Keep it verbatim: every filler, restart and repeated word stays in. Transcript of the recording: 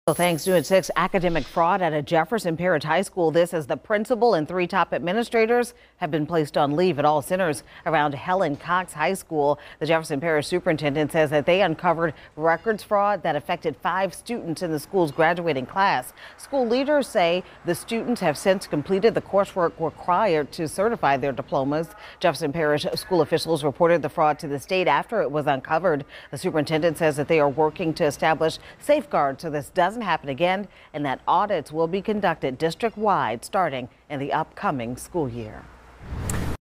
Well, thanks. New at six, academic fraud at a Jefferson Parish High School. This as the principal and three top administrators have been placed on leave. It all centers around Helen Cox High School. The Jefferson Parish superintendent says that they uncovered records fraud that affected five students in the school's graduating class. School leaders say the students have since completed the coursework required to certify their diplomas. Jefferson Parish school officials reported the fraud to the state after it was uncovered. The superintendent says that they are working to establish safeguards so this doesn't happen again, and that audits will be conducted district-wide starting in the upcoming school year.